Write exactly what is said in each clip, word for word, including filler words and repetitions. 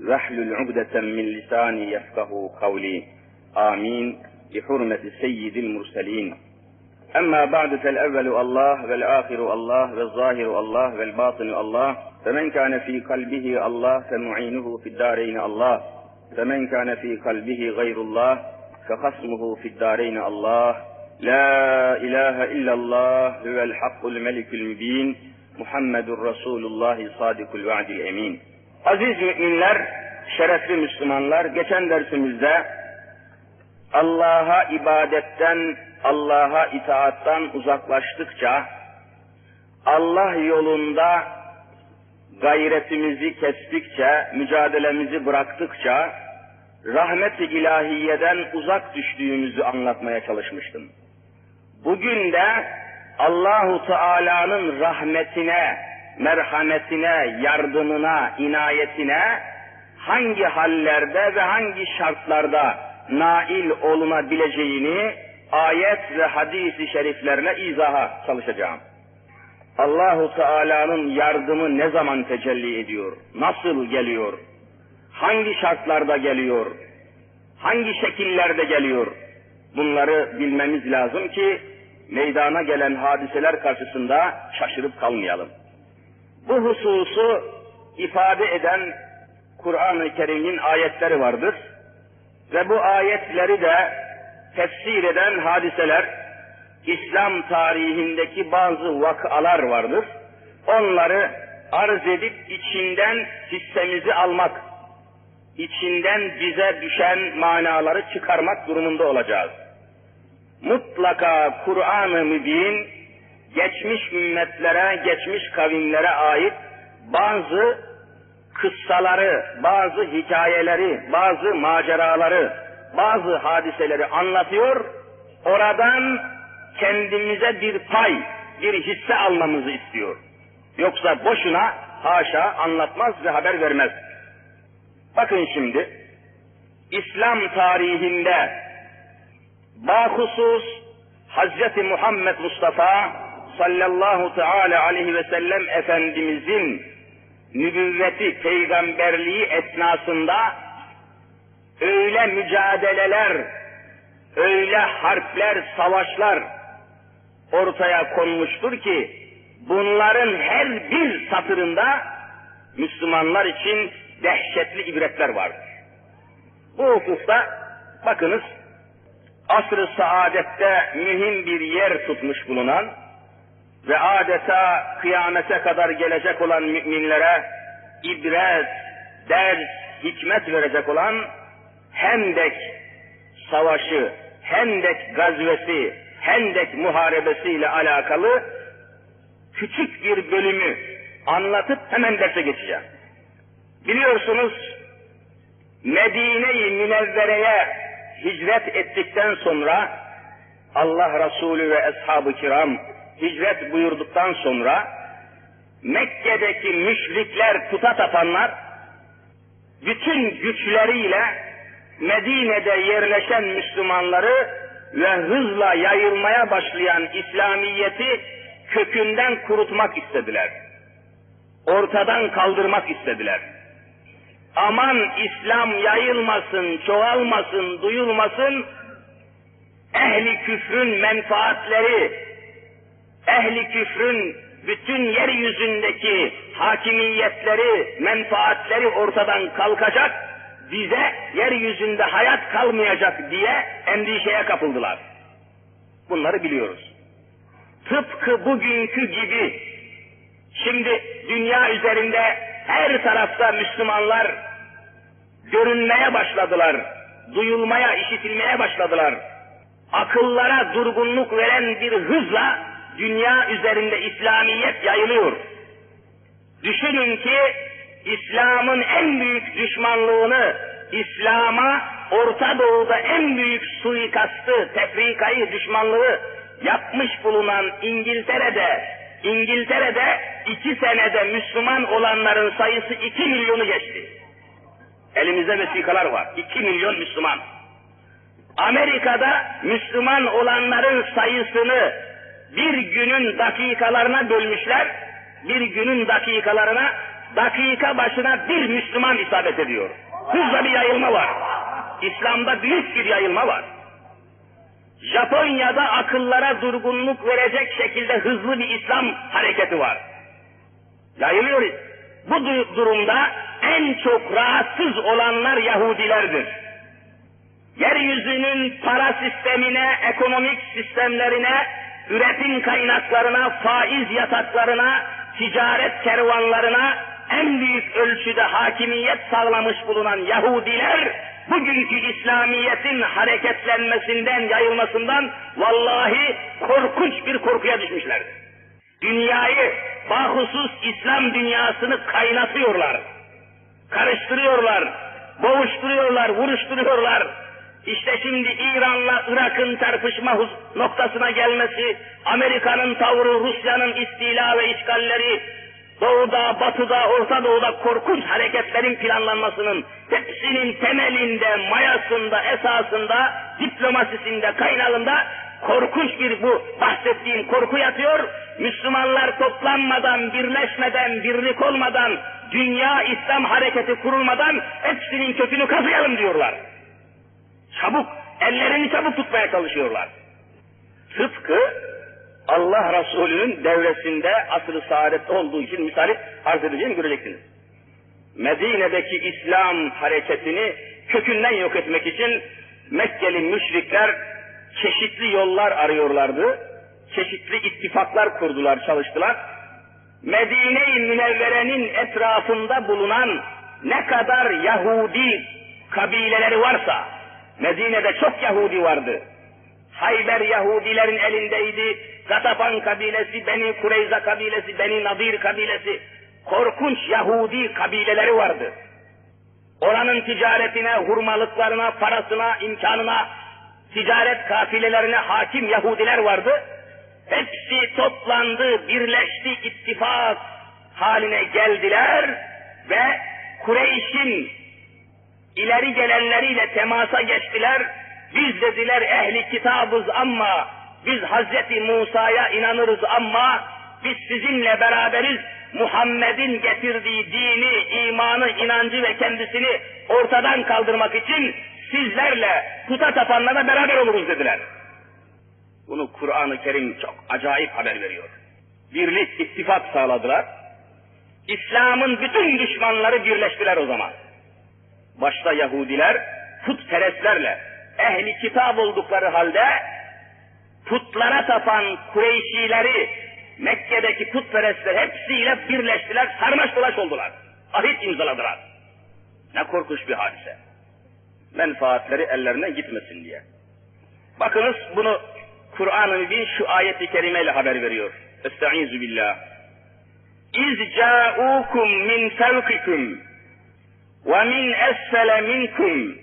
Vehlul ugdeten min lisani yefkahu kavli. Amin. Bihurmeti seyyidil murselin. Amma ba'du fel evvelu Allah vel ahiru Allah vel zahiru Allah vel batinu Allah. Femen kâne fî kalbihi Allah femu'inuhu fiddâreyni Allah. Femen kâne fî kalbihi gayrullah fehasmuhu fiddâreyni Allah. La ilahe illallah huvel hakkul melikül mübin. Muhammedur Resulullah sadikul vaadil emin. Aziz müminler, şerefli Müslümanlar, geçen dersimizde Allah'a ibadetten, Allah'a itaattan uzaklaştıkça, Allah yolunda gayretimizi kestikçe, mücadelemizi bıraktıkça, rahmet-i ilahiyeden uzak düştüğümüzü anlatmaya çalışmıştım. Bugün de Allahu Teala'nın rahmetine, merhametine, yardımına, inayetine hangi hallerde ve hangi şartlarda nail olunabileceğini ayet ve hadis-i şeriflerle izaha çalışacağım. Allahu Teala'nın yardımı ne zaman tecelli ediyor? Nasıl geliyor? Hangi şartlarda geliyor? Hangi şekillerde geliyor? Bunları bilmemiz lazım ki meydana gelen hadiseler karşısında şaşırıp kalmayalım. Bu hususu ifade eden Kur'an-ı Kerim'in ayetleri vardır ve bu ayetleri de tefsir eden hadiseler, İslam tarihindeki bazı vakalar vardır. Onları arz edip içinden hissemizi almak, içinden bize düşen manaları çıkarmak durumunda olacağız. Mutlaka Kur'an-ı Mübin, geçmiş ümmetlere, geçmiş kavimlere ait bazı kıssaları, bazı hikayeleri, bazı maceraları, bazı hadiseleri anlatıyor, oradan kendimize bir pay, bir hisse almamızı istiyor. Yoksa boşuna, haşa anlatmaz ve haber vermez. Bakın şimdi, İslam tarihinde bahusus Hazreti Muhammed Mustafa sallallahu teala aleyhi ve sellem Efendimizin nübüvveti, peygamberliği esnasında öyle mücadeleler, öyle harpler, savaşlar ortaya konmuştur ki bunların her bir satırında Müslümanlar için dehşetli ibretler vardır. Bu hususta bakınız, asr-ı saadette mühim bir yer tutmuş bulunan ve adeta kıyamete kadar gelecek olan müminlere ibret, ders, hikmet verecek olan Hendek savaşı, Hendek gazvesi, Hendek muharebesiyle alakalı küçük bir bölümü anlatıp hemen derse geçeceğim. Biliyorsunuz, Medine-i Münevvere'ye hicret ettikten sonra Allah Resulü ve Ashab-ı Kiram hicret buyurduktan sonra Mekke'deki müşrikler, puta tapanlar bütün güçleriyle Medine'de yerleşen Müslümanları ve hızla yayılmaya başlayan İslamiyet'i kökünden kurutmak istediler. Ortadan kaldırmak istediler. Aman İslam yayılmasın, çoğalmasın, duyulmasın, ehli küfrün menfaatleri, ehli küfrün bütün yeryüzündeki hakimiyetleri, menfaatleri ortadan kalkacak, bize yeryüzünde hayat kalmayacak diye endişeye kapıldılar. Bunları biliyoruz. Tıpkı bugünkü gibi, şimdi dünya üzerinde her tarafta Müslümanlar görünmeye başladılar, duyulmaya, işitilmeye başladılar. Akıllara durgunluk veren bir hızla dünya üzerinde İslamiyet yayılıyor. Düşünün ki İslam'ın en büyük düşmanlığını, İslam'a Orta Doğu'da en büyük suikastı, tefrikayı, düşmanlığı yapmış bulunan İngiltere'de, İngiltere'de iki senede Müslüman olanların sayısı iki milyonu geçti. Elimizde vesikalar var. iki milyon Müslüman. Amerika'da Müslüman olanların sayısını bir günün dakikalarına bölmüşler. Bir günün dakikalarına dakika başına bir Müslüman isabet ediyor. Hızla bir yayılma var. İslam'da büyük bir yayılma var. Japonya'da akıllara durgunluk verecek şekilde hızlı bir İslam hareketi var. Yayılıyoruz. Bu durumda en çok rahatsız olanlar Yahudilerdir. Yeryüzünün para sistemine, ekonomik sistemlerine, üretim kaynaklarına, faiz yataklarına, ticaret kervanlarına en büyük ölçüde hakimiyet sağlamış bulunan Yahudiler, bugünkü İslamiyet'in hareketlenmesinden, yayılmasından vallahi korkunç bir korkuya düşmüşlerdir. Dünyayı, bahusus İslam dünyasını kaynatıyorlar, karıştırıyorlar, boğuşturuyorlar, vuruşturuyorlar. İşte şimdi İran'la Irak'ın çarpışma noktasına gelmesi, Amerika'nın tavrı, Rusya'nın istila ve işgalleri, Doğu'da, Batı'da, Orta Doğu'da korkunç hareketlerin planlanmasının hepsinin temelinde, mayasında, esasında, diplomasisinde, kaynağında korkunç bir bu bahsettiğim korku yatıyor. Müslümanlar toplanmadan, birleşmeden, birlik olmadan, dünya İslam hareketi kurulmadan hepsinin kökünü kazıyalım diyorlar. Çabuk, ellerini çabuk tutmaya çalışıyorlar. Tıpkı Allah Resulü'nün devresinde asr-ı saadette olduğu için misali arz edeceğimi göreceksiniz. Medine'deki İslam hareketini kökünden yok etmek için Mekkeli müşrikler çeşitli yollar arıyorlardı. Çeşitli ittifaklar kurdular, çalıştılar. Medine-i Münevvere'nin etrafında bulunan ne kadar Yahudi kabileleri varsa, Medine'de çok Yahudi vardı. Hayber Yahudilerin elindeydi. Gatafan kabilesi, Beni Kureyza kabilesi, Beni Nadir kabilesi, korkunç Yahudi kabileleri vardı. Oranın ticaretine, hurmalıklarına, parasına, imkanına, ticaret kafilelerine hakim Yahudiler vardı. Hepsi toplandı, birleşti, ittifak haline geldiler ve Kureyş'in ileri gelenleriyle temasa geçtiler. Biz dediler ehli kitabız ama biz Hazreti Musa'ya inanırız ama biz sizinle beraberiz. Muhammed'in getirdiği dini, imanı, inancı ve kendisini ortadan kaldırmak için sizlerle puta tapanlarla beraber oluruz dediler. Bunu Kur'an-ı Kerim çok acayip haber veriyor. Birlik, ittifak sağladılar. İslam'ın bütün düşmanları birleştiler o zaman. Başta Yahudiler putperestlerle, ehli kitap oldukları halde putlara tapan Kureyşileri, Mekke'deki putperestler hepsiyle birleştiler, sarmaş dolaş oldular. Ahit imzaladılar. Ne korkunç bir hadise. Menfaatleri ellerine gitmesin diye. Bakınız bunu Kur'an-ı Mübin şu ayet-i kerimeyle haber veriyor. Estaizu billah. İz câ'ûkum min fevkikum ve min esfele minkum.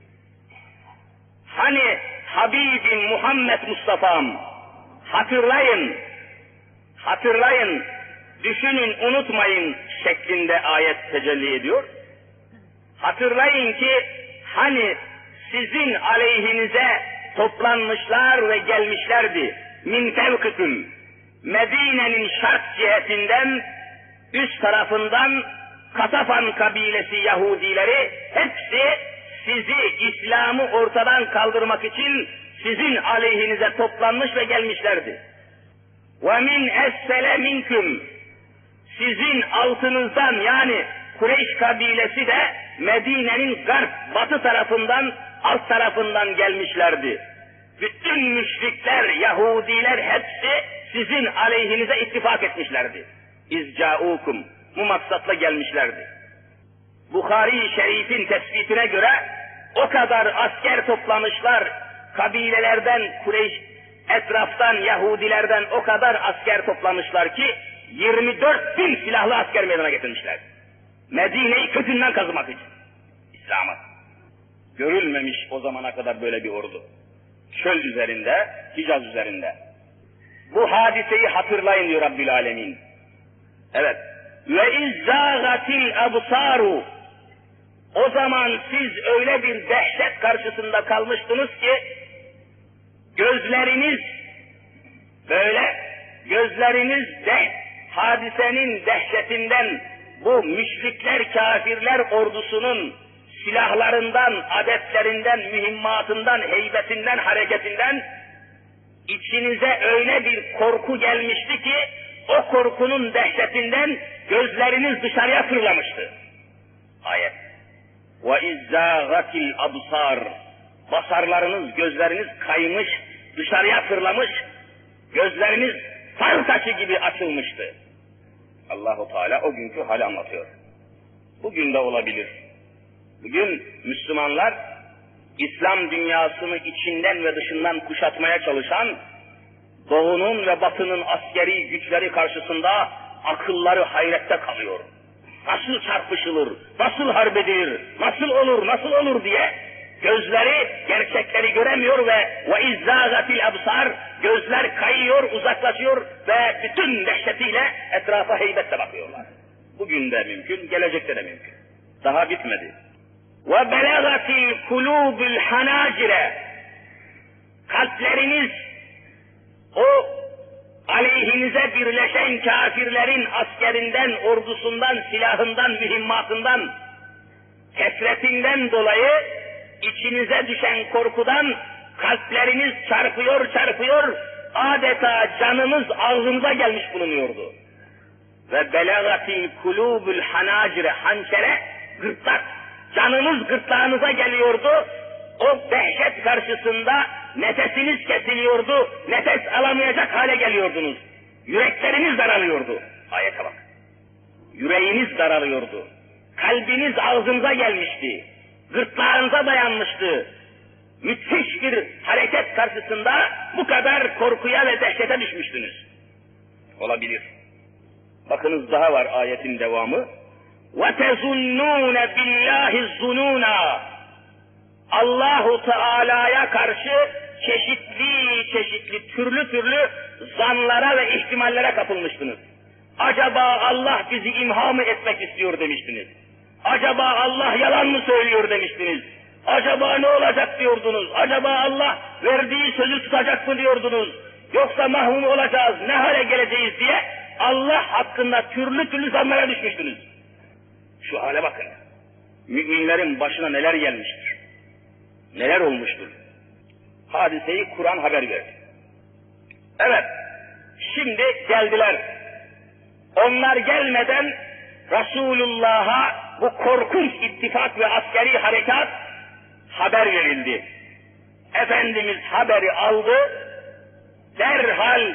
Hani Habibim Muhammed Mustafa'm, hatırlayın, hatırlayın, düşünün, unutmayın şeklinde ayet tecelli ediyor. Hatırlayın ki hani sizin aleyhinize toplanmışlar ve gelmişlerdi. Min fevkikum, Medine'nin şark cihetinden, üst tarafından Katafan kabilesi Yahudileri hepsi sizi, İslam'ı ortadan kaldırmak için sizin aleyhinize toplanmış ve gelmişlerdi. وَمِنْ اَسْفَلَ مِنْكُمْ, sizin altınızdan yani Kureyş kabilesi de Medine'nin garp, batı tarafından, alt tarafından gelmişlerdi. Bütün müşrikler, Yahudiler hepsi sizin aleyhinize ittifak etmişlerdi. İzca'ukum, bu maksatla gelmişlerdi. Bukhari-i Şerif'in tespitine göre o kadar asker toplamışlar, kabilelerden, Kureyş, etraftan, Yahudilerden o kadar asker toplamışlar ki yirmi dört bin silahlı asker meydana getirmişler. Medine'yi kökünden kazımak için. İslam'ı. Görülmemiş o zamana kadar böyle bir ordu. Çöl üzerinde, Hicaz üzerinde. Bu hadiseyi hatırlayın diyor Rabbül Alemin. Evet. Ve izzâgatil absaru. O zaman siz öyle bir dehşet karşısında kalmıştınız ki gözleriniz böyle, gözleriniz de hadisenin dehşetinden bu müşrikler, kafirler ordusunun silahlarından, adetlerinden, mühimmatından, heybetinden, hareketinden içinize öyle bir korku gelmişti ki o korkunun dehşetinden gözleriniz dışarıya fırlamıştı. Ayet. وَاِزَّاغَتِ الْأَبْصَارِ Basarlarınız, gözleriniz kaymış, dışarıya fırlamış, gözleriniz far taşı gibi açılmıştı. Allahu Teala o günkü hali anlatıyor. Bugün de olabilir. Bugün Müslümanlar, İslam dünyasını içinden ve dışından kuşatmaya çalışan, Doğu'nun ve Batı'nın askeri güçleri karşısında akılları hayrette kalıyor. Nasıl çarpışılır, nasıl harp edilir, nasıl olur, nasıl olur diye gözleri gerçekleri göremiyor ve وَاِزَّاغَتِ الْأَبْصَارِ gözler kayıyor, uzaklaşıyor ve bütün dehşetiyle etrafa heybetle bakıyorlar. Bugün de mümkün, gelecekte de mümkün. Daha bitmedi. وَبَلَغَتِ الْقُلُوبُ الْحَنَاجِرَ Kalpleriniz o aleyhinize birleşen kafirlerin askerinden, ordusundan, silahından, mühimmatından, kesretinden dolayı içinize düşen korkudan kalpleriniz çarpıyor çarpıyor, adeta canınız ağzınıza gelmiş bulunuyordu. Ve belagatil kulubul hanacire, hançere, gırtlak, canınız gırtlağınıza geliyordu. O dehşet karşısında nefesiniz kesiliyordu, nefes alamayacak hale geliyordunuz. Yürekleriniz daralıyordu. Ayete bak. Yüreğiniz daralıyordu. Kalbiniz ağzınıza gelmişti. Gırtlağınıza dayanmıştı. Müthiş bir hareket karşısında bu kadar korkuya ve dehşete düşmüştünüz. Olabilir. Bakınız daha var ayetin devamı. وَتَزُنُّونَ بِاللّٰهِ الظُّنُونَ Allahu Teala'ya karşı çeşitli çeşitli türlü türlü zanlara ve ihtimallere kapılmıştınız. Acaba Allah bizi imha mı etmek istiyor demiştiniz. Acaba Allah yalan mı söylüyor demiştiniz. Acaba ne olacak diyordunuz. Acaba Allah verdiği sözü tutacak mı diyordunuz. Yoksa mahrum olacağız, ne hale geleceğiz diye Allah hakkında türlü türlü zanlara düşmüştünüz. Şu hale bakın. Müminlerin başına neler gelmiştir. Neler olmuştur. Hadiseyi Kur'an haber verdi. Evet, şimdi geldiler. Onlar gelmeden Resulullah'a bu korkunç ittifak ve askeri harekat haber verildi. Efendimiz haberi aldı, derhal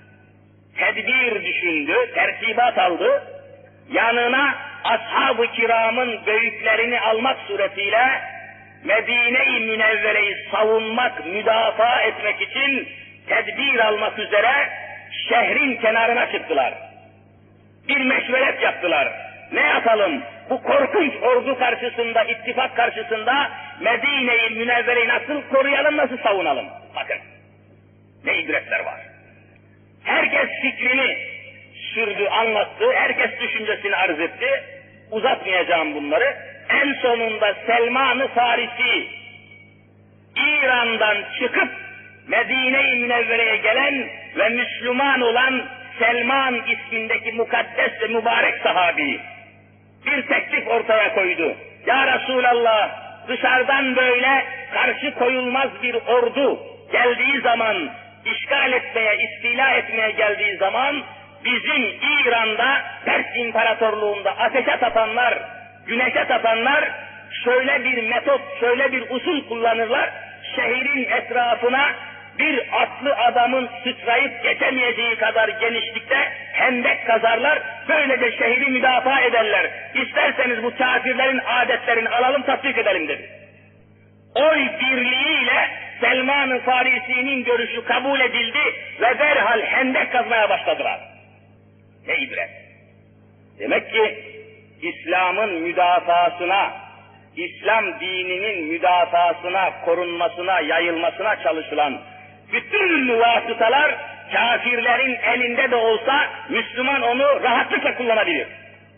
tedbir düşündü, tertibat aldı, yanına ashab-ı kiramın büyüklerini almak suretiyle Medine-i Münevvere'yi savunmak, müdafaa etmek için tedbir almak üzere şehrin kenarına çıktılar. Bir meşveret yaptılar. Ne yapalım? Bu korkunç ordu karşısında, ittifak karşısında Medine-i Münevvere'yi nasıl koruyalım, nasıl savunalım? Bakın, ne ibretler var. Herkes fikrini sürdü, anlattı, herkes düşüncesini arz etti. Uzatmayacağım bunları. En sonunda Selman-ı Farisi, İran'dan çıkıp Medine-i Münevvere'ye gelen ve Müslüman olan Selman ismindeki mukaddes ve mübarek sahabi bir teklif ortaya koydu. Ya Resulallah, dışarıdan böyle karşı koyulmaz bir ordu geldiği zaman, işgal etmeye, istila etmeye geldiği zaman bizim İran'da, Pers İmparatorluğu'nda ateşe tapanlar, güneşe tapanlar şöyle bir metot, şöyle bir usul kullanırlar. Şehrin etrafına bir atlı adamın sıçrayıp geçemeyeceği kadar genişlikte hendek kazarlar, böylece şehri müdafaa ederler. İsterseniz bu kafirlerin adetlerini alalım, tatbik edelim dedi. Oy birliğiyle Selman-ı Farisi'nin görüşü kabul edildi ve derhal hendek kazmaya başladılar. Ne ibret! Demek ki İslam'ın müdafasına, İslam dininin müdafasına, korunmasına, yayılmasına çalışılan bütün vasıtalar kafirlerin elinde de olsa Müslüman onu rahatlıkla kullanabilir.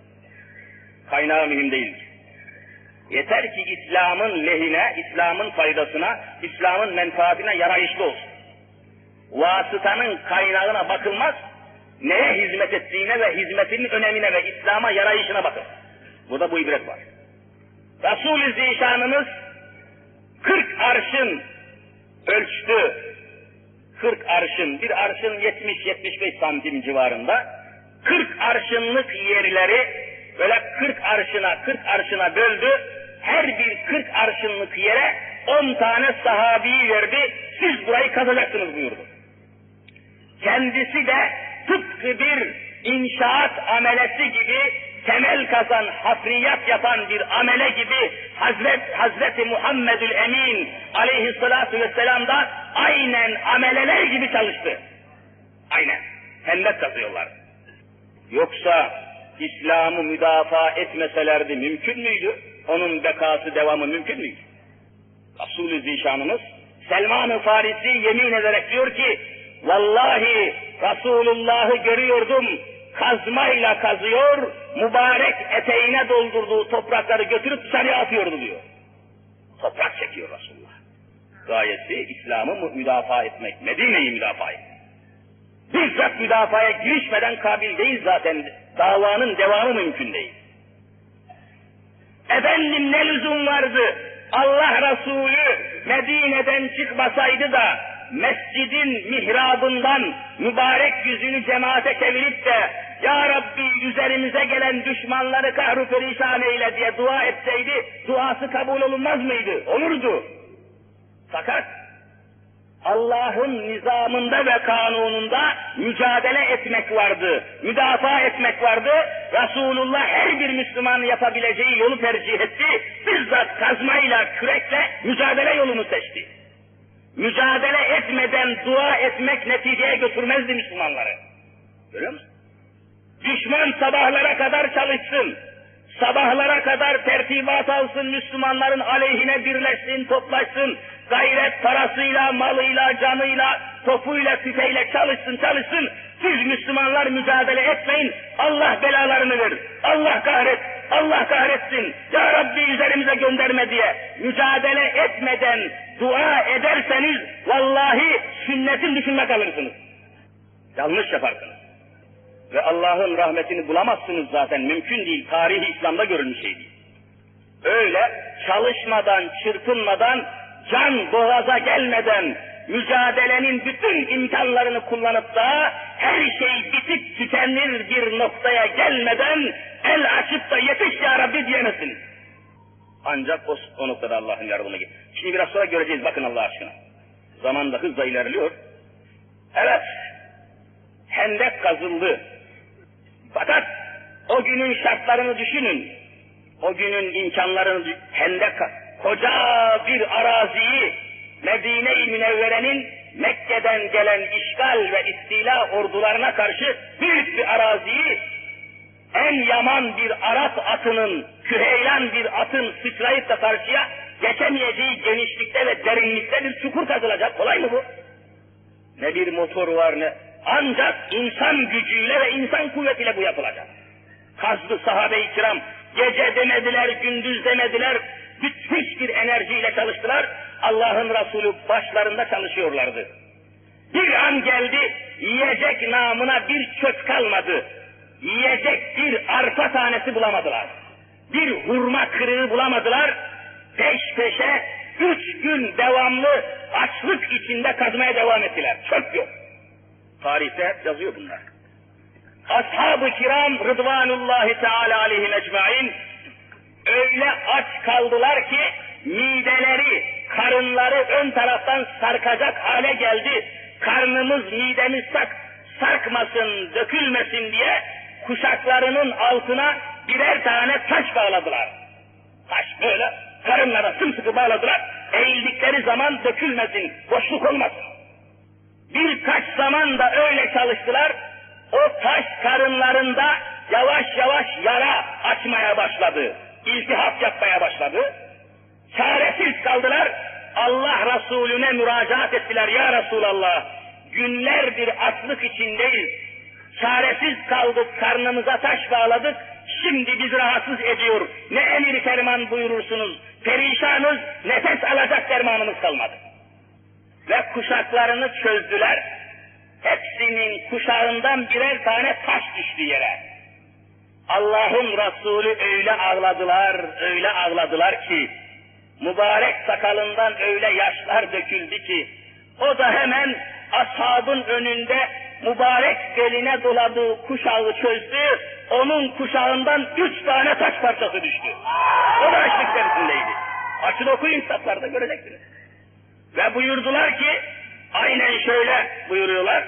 Kaynağı mühim değildir. Yeter ki İslam'ın lehine, İslam'ın faydasına, İslam'ın menfaatine yarayışlı olsun. Vasıtanın kaynağına bakılmaz, neye hizmet ettiğine ve hizmetinin önemine ve İslam'a yarayışına bakın. Burada bu ibret var. Resul-i Zişanımız kırk arşın ölçtü. kırk arşın, bir arşın yetmiş yetmiş beş santim civarında. kırk arşınlık yerleri böyle kırk arşına, kırk arşına böldü. Her bir kırk arşınlık yere on tane sahabiyi verdi. Siz burayı kazacaksınız buyurdu. Kendisi de tıpkı bir inşaat amelesi gibi, temel kazan, hafriyat yapan bir amele gibi Hazret, Hazreti Muhammedül Emin aleyhissalatu vesselam da aynen ameleler gibi çalıştı. Aynen. Hendek kazıyorlar. Yoksa İslam'ı müdafaa etmeselerdi mümkün müydü? Onun bekası, devamı mümkün müydü? Resul-i Zişanımız Selman-ı Farisi yemin ederek diyor ki, vallahi Resulullah'ı görüyordum, kazmayla kazıyor, mübarek eteğine doldurduğu toprakları götürüp dışarıya atıyordu diyor. Toprak çekiyor Resulullah. Gayesi İslam'ı müdafaa etmek, Medine'yi müdafaa etmek. Bizzat müdafaya girişmeden kabil değil zaten, davanın devamı mümkün değil. Efendim ne lüzum vardı? Allah Resulü Medine'den çıkmasaydı da mescidin mihrabından mübarek yüzünü cemaate çevirip de Ya Rabbi üzerimize gelen düşmanları kahru perişan eyle diye dua etseydi duası kabul olunmaz mıydı? Olurdu. Fakat Allah'ın nizamında ve kanununda mücadele etmek vardı, müdafaa etmek vardı. Resulullah her bir Müslümanın yapabileceği yolu tercih etti. Bizzat kazmayla, kürekle mücadele yolunu seçti. Mücadele etmeden dua etmek neticeye götürmezdi Müslümanları. Görüyor musun? Düşman sabahlara kadar çalışsın, sabahlara kadar tertibat alsın, Müslümanların aleyhine birleşsin, toplaşsın, gayret parasıyla, malıyla, canıyla, topuyla, tüfeğiyle çalışsın, çalışsın. Siz Müslümanlar mücadele etmeyin, Allah belalarını verir, Allah kahret, Allah kahretsin, Ya Rabbi üzerimize gönderme diye mücadele etmeden dua ederseniz vallahi sünnetin dışında kalırsınız. Yanlış yaparsınız. Ve Allah'ın rahmetini bulamazsınız zaten, mümkün değil, tarihi İslam'da görülmüş şey değil. Öyle çalışmadan, çırpınmadan, can boğaza gelmeden, mücadelenin bütün imkanlarını kullanıp da her şey bitip tükenir bir noktaya gelmeden el açıp da yetiş Ya Rabbi diyemezsiniz. Ancak o, o noktada Allah'ın yardımı gelir. Şimdi biraz sonra göreceğiz, bakın Allah aşkına. Zaman da hızla ilerliyor. Evet, hendek kazıldı. Fakat o günün şartlarını düşünün. O günün imkanlarını, hendek, koca bir araziyi Medine-i Münevvere'nin Mekke'den gelen işgal ve istila ordularına karşı büyük bir araziyi en yaman bir Arap atının, küheylan bir atın sıçrayıp da karşıya geçemeyeceği genişlikte ve derinlikte bir çukur kazılacak. Kolay mı bu? Ne bir motor var ne... Ancak insan gücüyle ve insan kuvvetiyle bu yapılacak. Kazdı sahabe-i kiram, gece demediler, gündüz demediler, müthiş bir enerjiyle çalıştılar. Allah'ın Resulü başlarında çalışıyorlardı. Bir an geldi, yiyecek namına bir çöp kalmadı. Yiyecek bir arpa tanesi bulamadılar. Bir hurma kırığı bulamadılar. Peş peşe üç gün devamlı açlık içinde kazmaya devam ettiler. Çöp yok. Tarihte yazıyor bunlar. Ashab-ı kiram Rıdvanullahi Teala aleyhim ecmaîn öyle aç kaldılar ki mideleri, karınları ön taraftan sarkacak hale geldi. Karnımız, midemiz sak, sarkmasın, dökülmesin diye kuşaklarının altına birer tane taş bağladılar. Taş böyle karınlara sımsıkı bağladılar. Eğildikleri zaman dökülmesin, boşluk olmasın. Birkaç zaman da öyle çalıştılar. O taş karınlarında yavaş yavaş yara açmaya başladı. İltihap yapmaya başladı. Çaresiz kaldılar. Allah Resulüne müracaat ettiler. Ya Resulallah, günlerdir açlık içindeyiz. Çaresiz kaldık, karnımıza taş bağladık. Şimdi bizi rahatsız ediyor. Ne emir ferman buyurursunuz. Perişanız, nefes alacak dermanımız kalmadı. Ve kuşaklarını çözdüler. hepsinin kuşağından birer tane taş düştü yere. Allah'ın Resulü öyle ağladılar, öyle ağladılar ki, mübarek sakalından öyle yaşlar döküldü ki, o da hemen ashabın önünde mübarek beline doladığı kuşağı çözdü, onun kuşağından üç tane taş parçası düştü. O da açlık içerisindeydi. Açın okuyun kitaplarda göreceksiniz. Ve buyurdular ki, aynen şöyle buyuruyorlar,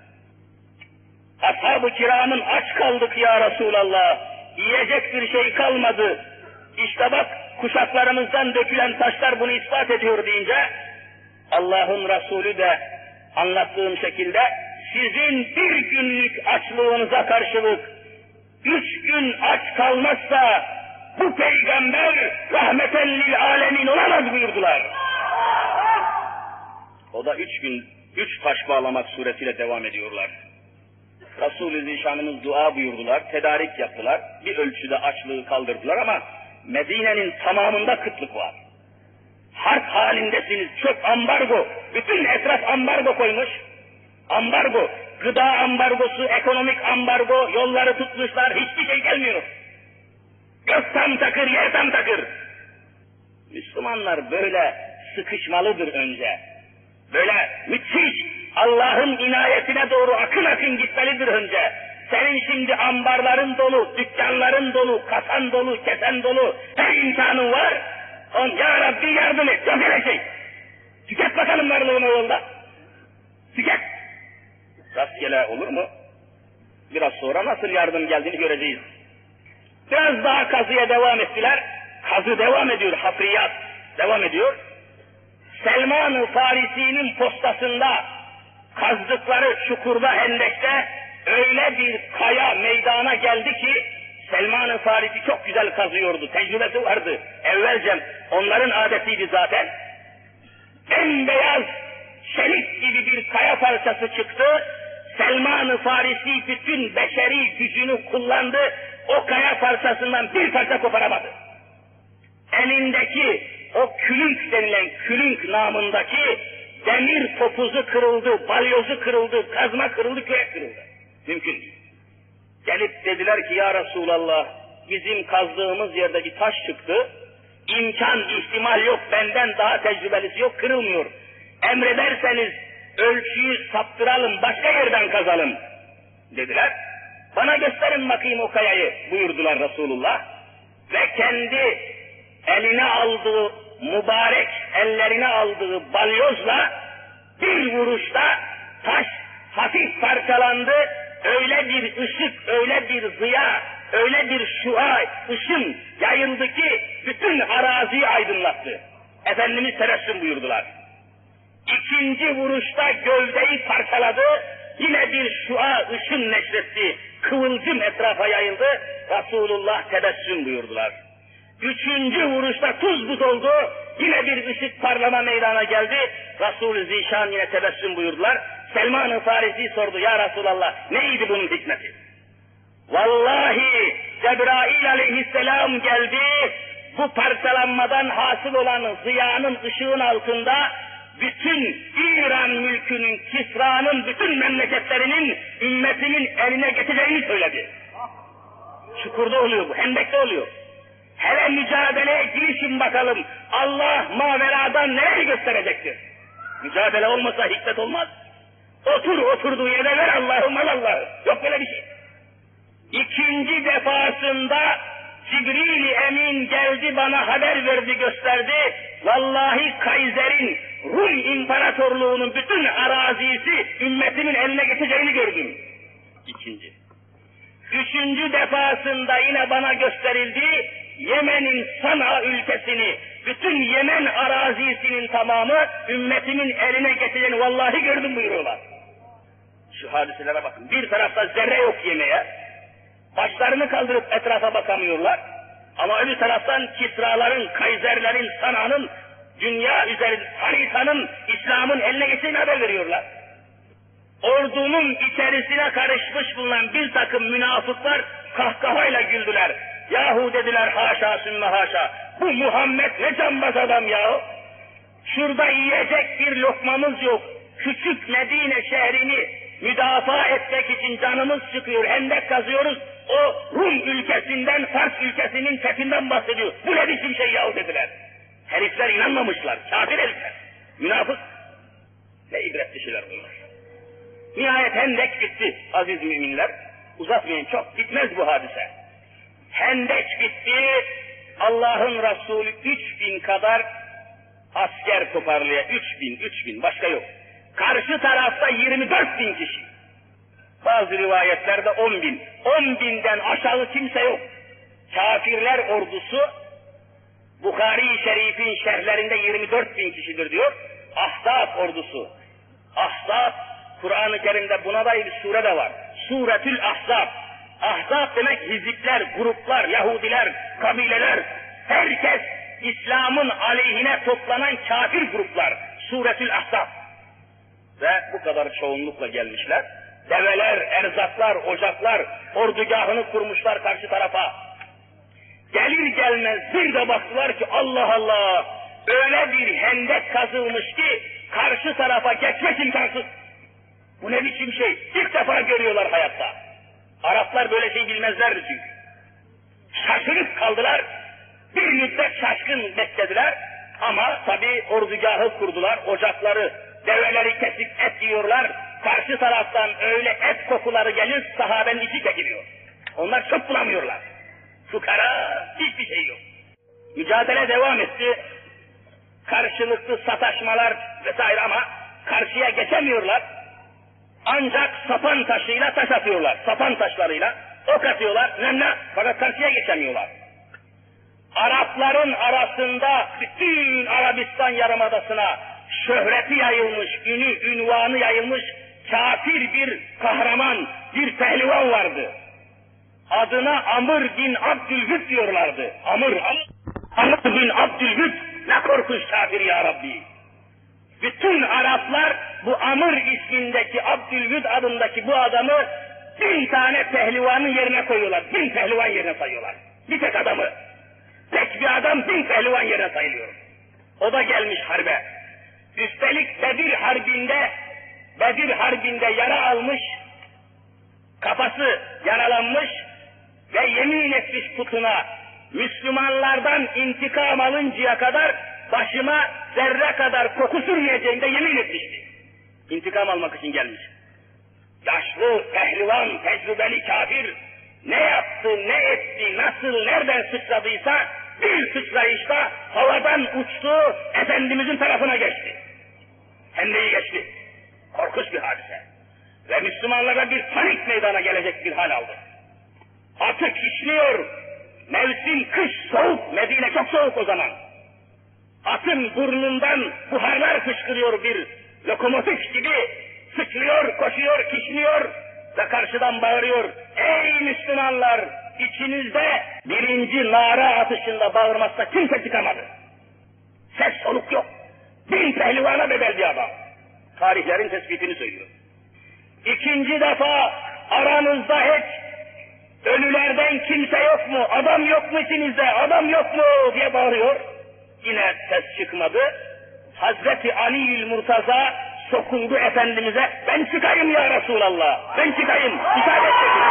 ashab-ı kiramın aç kaldık ya Resulallah, yiyecek bir şey kalmadı. İşte bak kuşaklarımızdan dökülen taşlar bunu ispat ediyor deyince, Allah'ın Resulü de anlattığım şekilde, sizin bir günlük açlığınıza karşılık, üç gün aç kalmazsa, bu peygamber rahmeten lil alemin olamaz buyurdular. O da üç gün, üç taş bağlamak suretiyle devam ediyorlar. Resul-i Zişanımız dua buyurdular, tedarik yaptılar, bir ölçüde açlığı kaldırdılar ama Medine'nin tamamında kıtlık var. Harp halindesiniz, çöp ambargo, bütün etraf ambargo koymuş, ambargo, gıda ambargosu, ekonomik ambargo, yolları tutmuşlar, hiçbir şey gelmiyor. Gök tam takır, yer tam takır. Müslümanlar böyle sıkışmalıdır önce. Böyle müthiş, Allah'ın inayetine doğru akın akın gitmelidir önce. Senin şimdi ambarların dolu, dükkanların dolu, kasan dolu, kesen dolu, her imkanın var. On, ya Rabbi yardım et, yok öyle şey. Tüket bakalım varlığını yolda. Tüket. Rastgele olur mu? Biraz sonra nasıl yardım geldiğini göreceğiz. Biraz daha kazıya devam ettiler. Kazı devam ediyor, hafriyat devam ediyor. Selman-ı Farisi'nin postasında kazdıkları çukurda, hendekte öyle bir kaya meydana geldi ki Selman-ı Farisi çok güzel kazıyordu, tecrübesi vardı. Evvelce onların adetiydi zaten. Bembeyaz çelik gibi bir kaya parçası çıktı. Selman-ı Farisi bütün beşeri gücünü kullandı. O kaya parçasından bir parça koparamadı. Elindeki o külünk denilen külünk namındaki demir topuzu kırıldı, balyozu kırıldı, kazma kırıldı, kürek kırıldı. Mümkün değil. Gelip dediler ki ya Resulallah, bizim kazdığımız yerde bir taş çıktı, imkan, ihtimal yok, benden daha tecrübelisi yok, kırılmıyor. Emrederseniz ölçüyü saptıralım, başka yerden kazalım dediler. Bana gösterin bakayım o kayayı buyurdular Resulullah. Ve kendi eline aldığı, mübarek ellerine aldığı balyozla bir vuruşta taş hafif parçalandı. Öyle bir ışık, öyle bir ziya, öyle bir şua, ışın yayıldı ki bütün araziyi aydınlattı. Efendimiz tebessüm buyurdular. İkinci vuruşta gövdeyi parçaladı, yine bir şua, ışın neşretti, kıvılcım etrafa yayıldı, Resulullah tebessüm buyurdular. Üçüncü vuruşta tuz buz oldu, yine bir ışık parlama meydana geldi, Resul-i Zişan yine tebessüm buyurdular. Selman-ı Farisi sordu, ya Resulallah neydi bunun hikmeti? Vallahi Cebrail aleyhisselam geldi, bu parçalanmadan hasıl olan ziyanın ışığın altında bütün İran mülkünün, Kisra'nın bütün memleketlerinin ümmetinin eline geçeceğini söyledi. Çukurda oluyor bu, hendekte oluyor. Hele mücadeleye girişin bakalım, Allah maveradan neler gösterecektir? Mücadele olmasa hikmet olmaz. Otur, oturduğu yere ver Allah'ım Allah. Yok böyle bir şey. İkinci defasında Cibril-i Emin geldi bana haber verdi, gösterdi. Vallahi Kaiser'in, Rum İmparatorluğu'nun bütün arazisi ümmetimin eline geçeceğini gördüm. İkinci. Üçüncü defasında yine bana gösterildi. Yemen'in Sana ülkesini, bütün Yemen arazisinin tamamı ümmetimin eline geçeceğini vallahi gördüm buyuruyorlar. Şu hadiselere bakın. Bir tarafta zerre yok yemeye. Başlarını kaldırıp etrafa bakamıyorlar. Ama öbür taraftan Kisraların, Kaiserlerin, Sana'nın, dünya üzerinde haritanın, İslam'ın eline geçeceğini haber veriyorlar. Ordunun içerisine karışmış bulunan bir takım münafıklar kahkahayla güldüler. Yahu dediler, haşa sümme haşa. Bu Muhammed ne cambaz adam ya. Şurada yiyecek bir lokmamız yok. Küçük Medine şehrini müdafaa etmek için canımız çıkıyor, hendek kazıyoruz. O Rum ülkesinden, Fars ülkesinin fethinden bahsediyor. Bu ne biçim şey yahu dediler. Herifler inanmamışlar, kafir herifler, münafık. Ne ibretli şeyler bunlar. Nihayet hendek bitti aziz müminler. Uzatmayın, çok bitmez bu hadise. Hendek bitti, Allah'ın Resulü üç bin kadar asker toparlıyor. Üç bin, üç bin, başka yok. Karşı tarafta yirmi dört bin kişi. Bazı rivayetlerde on bin. On binden aşağı kimse yok. Kafirler ordusu, Bukhari-i Şerif'in şerhlerinde yirmi dört bin kişidir diyor. Ahzab ordusu. Ahzab, Kur'an-ı Kerim'de buna dair bir sure de var. Suretül Ahzab. Ahzab demek hizipler, gruplar, Yahudiler, kabileler, herkes İslam'ın aleyhine toplanan kafir gruplar. Suretül Ahzab. Ve bu kadar çoğunlukla gelmişler. Develer, erzaklar, ocaklar, ordugahını kurmuşlar karşı tarafa. Gelir gelmez bir de baktılar ki Allah Allah, öyle bir hendek kazılmış ki karşı tarafa geçmek imkansız. Bu ne biçim şey? İlk defa görüyorlar hayatta. Araplar böyle şey bilmezlerdi çünkü. Şaşırıp kaldılar, bir müddet şaşkın beklediler ama tabii ordugahı kurdular, ocakları, develeri kesip et yiyorlar. Karşı taraftan öyle et kokuları gelir, sahabenin içi çekiliyor. Onlar çok bulamıyorlar. Fukara, hiçbir şey yok. Mücadele devam etti. Karşılıklı sataşmalar vesaire ama karşıya geçemiyorlar. Ancak sapan taşıyla taş atıyorlar. Sapan taşlarıyla ok atıyorlar. Ne ne? Fakat karşıya geçemiyorlar. Arapların arasında bütün Arabistan Yarımadası'na şöhreti yayılmış, ünü, ünvanı yayılmış kafir bir kahraman, bir pehlivan vardı. Adına Amr bin Abdülvüt diyorlardı. Amr, Amr, Amr bin Abdülvüt, ne korkunç kafir ya Rabbi. Bütün Araplar bu Amr ismindeki Abdülvüt adındaki bu adamı bin tane pehlivanın yerine koyuyorlar. Bin pehlivan yerine sayıyorlar. Bir tek adamı. Tek bir adam bin pehlivan yerine sayılıyor. O da gelmiş harbe. Üstelik Bedir Harbi'nde, Bedir Harbi'nde yara almış, kafası yaralanmış ve yemin etmiş putuna, Müslümanlardan intikam alıncaya kadar başıma zerre kadar koku sürmeyeceğinde yemin etmişti. İntikam almak için gelmiş. Yaşlı, pehlivan, tecrübeli kafir ne yaptı, ne etti, nasıl, nereden sıçradıysa bir sıçrayışta havadan uçtu, Efendimizin tarafına geçti. Hendeyi geçti. Korkunç bir hadise. Ve Müslümanlara bir panik meydana gelecek bir hal aldı. Atık işliyor. Mevsim kış, soğuk. Medine çok soğuk o zaman. Atın burnundan buharlar fışkırıyor, bir lokomotif gibi sıçrıyor, koşuyor, kişniyor ve karşıdan bağırıyor. Ey Müslümanlar! İçinizde birinci nara atışında bağırmazsa kimse çıkamadı. Ses soluk yok. Bin pehlivana bedeldi adam. Tarihlerin tespitini söylüyor. İkinci defa aranızda hiç ölülerden kimse yok mu? Adam yok mu içinizde? Adam yok mu? diye bağırıyor. Yine ses çıkmadı. Hazreti Ali'ül Murtaza sokuldu Efendimiz'e. Ben çıkayım ya Resulallah. Ben çıkayım. İsabet edin.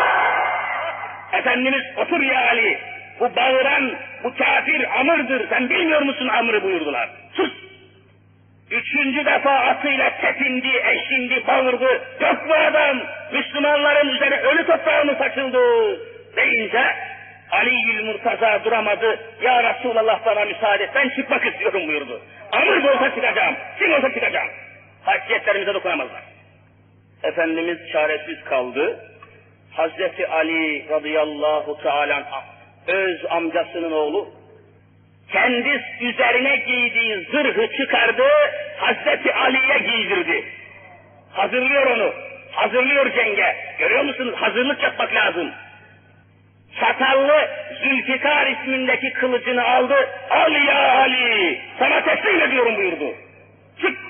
Efendimiz otur ya Ali. Bu bağıran, bu kafir Amr'dır. Sen bilmiyor musun Amr'ı buyurdular. Sus. Üçüncü defa atıyla tepindi, eşindi, bağırdı. Yok bu adam, Müslümanların üzerine ölü toprağı mı saçıldı deyince Ali-i Murtaza duramadı. Ya Resulallah bana müsaade et, ben çıkmak istiyorum buyurdu. Amr da olsa çıkacağım, kim olsa çıkacağım. Haysiyetlerimize dokunamazlar. Efendimiz çaresiz kaldı. Hazreti Ali radıyallahu teala öz amcasının oğlu kendi üzerine giydiği zırhı çıkardı, Hazreti Ali'ye giydirdi. Hazırlıyor onu, hazırlıyor cenge. Görüyor musunuz? Hazırlık yapmak lazım. Sakallı Zülfikar ismindeki kılıcını aldı. Al ya Ali, sana teslim ediyorum buyurdu. Çık.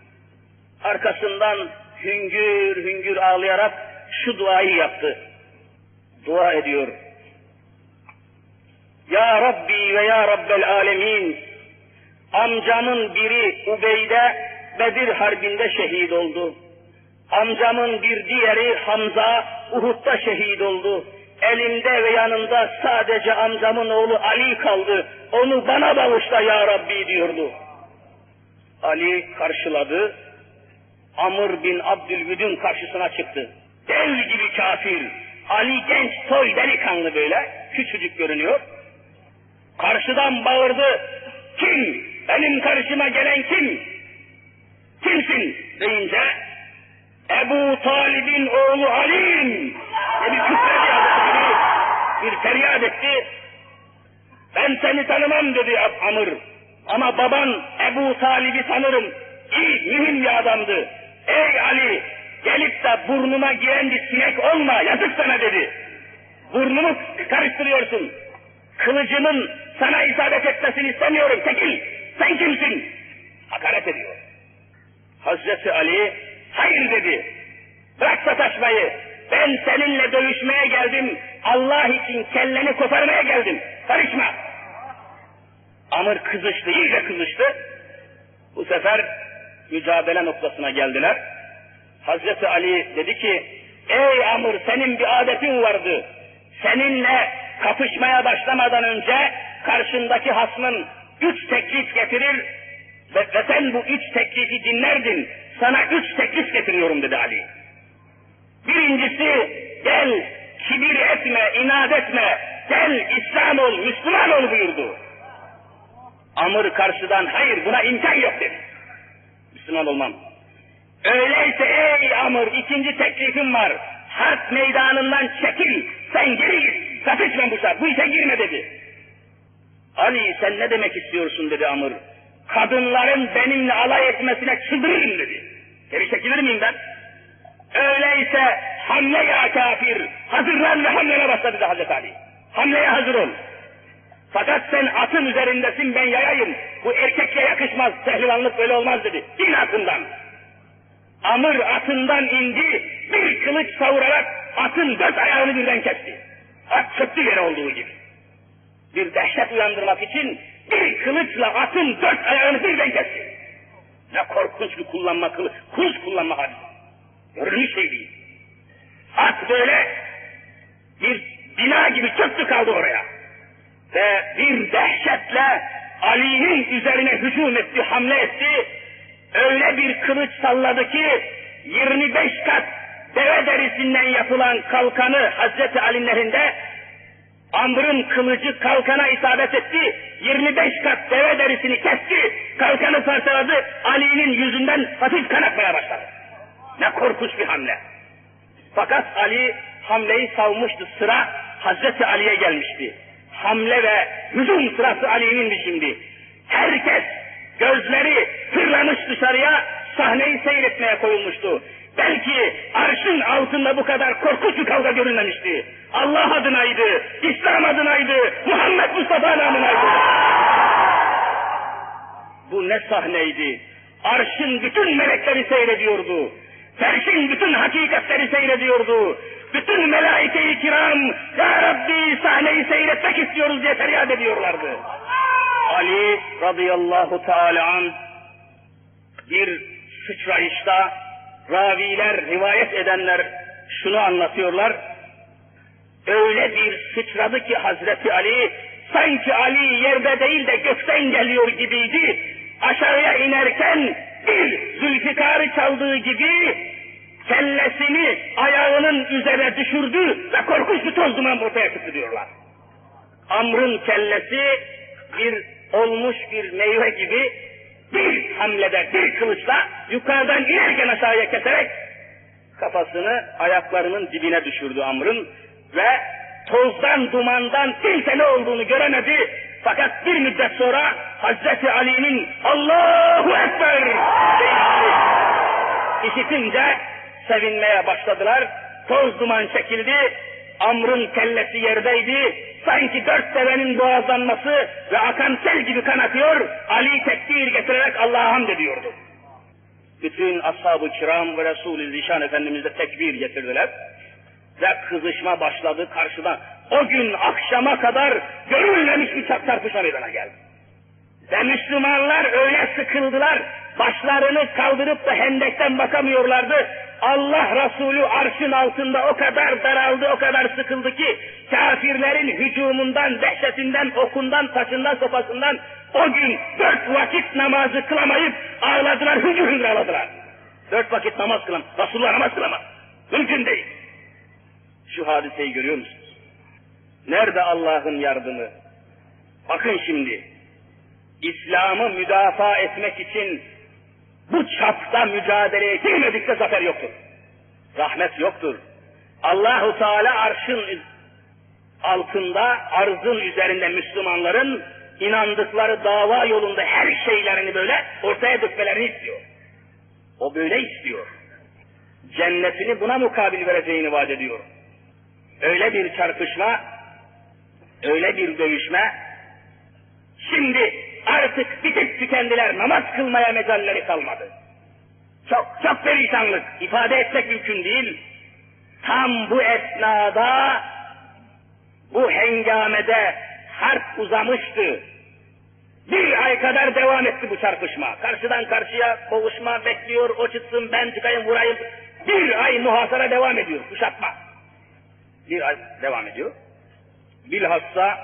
Arkasından hüngür hüngür ağlayarak şu duayı yaptı. Dua ediyor. Ya Rabbi ve ya Rabbel Alemin, amcamın biri Ubeyde Bedir Harbi'nde şehit oldu. Amcamın bir diğeri Hamza Uhud'da şehit oldu. Elimde ve yanımda sadece amcamın oğlu Ali kaldı. Onu bana bağışla ya Rabbi diyordu. Ali karşıladı. Amr bin Abdülvüd'ün karşısına çıktı. Dev gibi kafir. Ali genç toy delikanlı böyle. Küçücük görünüyor. Karşıdan bağırdı. Kim? Benim karşıma gelen kim? Kimsin? Deyince Ebu Talib'in oğlu Ali'yim. Dedi kükredi adeti bir feryat etti. Ben seni tanımam dedi Amr. Ama baban Ebu Talib'i tanırım. İyi, mühim bir adamdı. Ey Ali, gelip de burnuma giren bir sinek olma, yazık sana dedi. Burnumu karıştırıyorsun. Kılıcımın sana isabet etmesini istemiyorum, çekil. Sen kimsin? Hakaret ediyor. Hazreti Ali, hayır dedi. Bırak sataşmayı. Ben seninle dövüşmeye geldim. Allah için kelleni koparmaya geldim. Karışma. Amr kızıştı, iyice kızıştı. Bu sefer mücadele noktasına geldiler. Hazreti Ali dedi ki, ey Amr senin bir adetin vardı. Seninle kapışmaya başlamadan önce karşındaki hasmın üç teklif getirir ve, ve sen bu üç teklifi dinlerdin. Sana üç teklif getiriyorum dedi Ali. Birincisi, gel kibir etme, inat etme, gel İslam ol, Müslüman ol buyurdu. Amr karşıdan hayır buna imkan yok dedi. Müslüman olmam. Öyleyse ey Amr ikinci teklifim var. Harp meydanından çekil, sen geri git, satışma bu sefer, bu işe girme dedi. Ali sen ne demek istiyorsun dedi Amr. Kadınların benimle alay etmesine çıldırırım dedi. Geri çekilir miyim ben? Öyleyse hamle ya kafir, hazırlan ve hamlene başla dedi Hazreti Ali. Hamleye hazır ol. Fakat sen atın üzerindesin, ben yayayım. Bu erkekle yakışmaz, pehlivanlık böyle olmaz dedi. İn atından. Amr atından indi, bir kılıç savurarak atın dört ayağını birden kesti. At çöktü yere olduğu gibi. Bir dehşet uyandırmak için bir kılıçla atın dört ayağını birden kesti. Ne korkunç bir kullanma, kılıç, kılıç kullanma hali. Görülmüş şey değil. At böyle bir bina gibi çöktü kaldı oraya. Ve bir dehşetle Ali'nin üzerine hücum etti, hamle etti. Öyle bir kılıç salladı ki yirmi beş kat deve derisinden yapılan kalkanı Hazreti Ali'nin elinde, Amr'ın kılıcı kalkana isabet etti. yirmi beş kat deve derisini kesti, kalkanı parçaladı. Ali'nin yüzünden hafif kan akmaya başladı. Ne korkunç bir hamle. Fakat Ali hamleyi savmuştu, sıra Hazreti Ali'ye gelmişti. Hamle ve hücum sırası Ali'nindi şimdi. Herkes gözleri fırlamış dışarıya, sahneyi seyretmeye koyulmuştu. Belki arşın altında bu kadar korkunç bir kavga görülmemişti. Allah adınaydı, İslam adınaydı, Muhammed Mustafa namınaydı. Bu ne sahneydi? Arşın bütün melekleri seyrediyordu. Ferşin bütün hakikatleri seyrediyordu. Bütün melaike-i kiram, ya Rabbi sahneyi seyretmek istiyoruz diye feryat ediyorlardı. Ali radıyallahu teala an bir sıçrayışta raviler, rivayet edenler şunu anlatıyorlar. Öyle bir sıçradı ki Hazreti Ali, sanki Ali yerde değil de gökten geliyor gibiydi. Aşağıya inerken bir Zülfikar'ı çaldığı gibi kellesini ayağının üzerine düşürdü ve korkunç bir toz duman ortaya çıktı diyorlar. Amr'ın kellesi bir olmuş bir meyve gibi bir hamlede, bir kılıçla yukarıdan inerken aşağıya keserek kafasını ayaklarının dibine düşürdü Amr'ın ve tozdan, dumandan kimse ne olduğunu göremedi. Fakat bir müddet sonra Hazreti Ali'nin Allahu Ekber işitince sevinmeye başladılar. Toz duman çekildi. Amr'ın kellesi yerdeydi. Sanki dört devenin boğazlanması ve akan sel gibi kan akıyor. Ali tekbir getirerek Allah'a hamd ediyordu. Bütün ashab-ı kiram ve Resul-i Zişan Efendimiz de tekbir getirdiler. Ve kızışma başladı karşıdan. O gün akşama kadar görülmemiş bir çarpışma meydana geldi. Ve Müslümanlar öyle sıkıldılar, başlarını kaldırıp da hendekten bakamıyorlardı. Allah Resulü arşın altında o kadar daraldı, o kadar sıkıldı ki kafirlerin hücumundan, dehşetinden, okundan, taşından, sopasından o gün dört vakit namazı kılamayıp ağladılar, hüngür hüngür ağladılar. Dört vakit namaz kılam, Resulullah namaz kılamaz. Mümkün değil. Şu hadiseyi görüyor musunuz? Nerede Allah'ın yardımı? Bakın şimdi, İslam'ı müdafaa etmek için bu çapta mücadeleye girmedikçe zafer yoktur. Rahmet yoktur. Allahu Teala arşın altında, arzın üzerinde Müslümanların inandıkları dava yolunda her şeylerini böyle ortaya dökmelerini istiyor. O böyle istiyor. Cennetini buna mukabil vereceğini vaat ediyor. Öyle bir çarpışma, öyle bir dövüşme, şimdi artık bitip tükendiler, namaz kılmaya mecalleri kalmadı. Çok çok perişanlık, ifade etmek mümkün değil. Tam bu esnada, bu hengamede harp uzamıştı. Bir ay kadar devam etti bu çarpışma. Karşıdan karşıya boğuşma bekliyor, o çıksın ben çıkayım vurayım. Bir ay muhasara devam ediyor, kuşatma. Bir ay devam ediyor. Bilhassa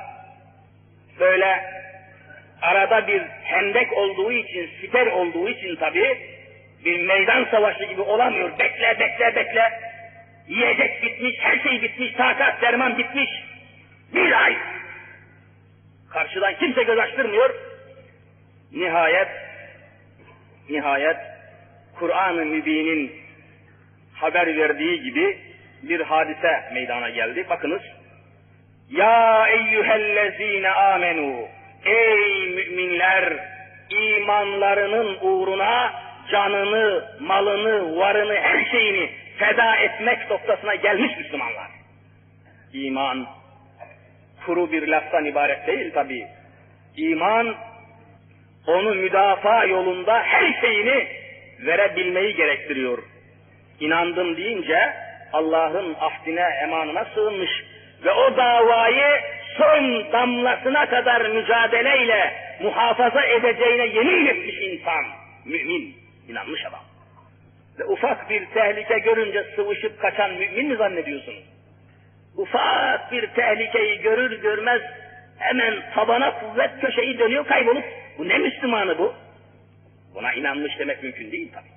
böyle arada bir hendek olduğu için, siper olduğu için tabii bir meydan savaşı gibi olamıyor. Bekle, bekle, bekle. Yiyecek bitmiş, her şey bitmiş, takat, derman bitmiş. Bir ay. Karşıdan kimse göz açtırmıyor. Nihayet, nihayet Kur'an-ı Mübin'in haber verdiği gibi bir hadise meydana geldi. Bakınız. Ya eyyühellezine amenu. Ey müminler, imanlarının uğruna canını, malını, varını, her şeyini feda etmek noktasına gelmiş Müslümanlar. İman kuru bir laftan ibaret değil tabii. İman onu müdafaa yolunda her şeyini verebilmeyi gerektiriyor. İnandım deyince Allah'ın ahdine, emanına sığınmış ve o davayı son damlasına kadar mücadeleyle muhafaza edeceğine yemin etmiş insan, mümin, inanmış adam. Ve ufak bir tehlike görünce sıvışıp kaçan mümin mi zannediyorsunuz? Ufak bir tehlikeyi görür görmez hemen tabana kuvvet köşeyi dönüyor, kaybolup, bu ne Müslümanı bu? Buna inanmış demek mümkün değil tabii.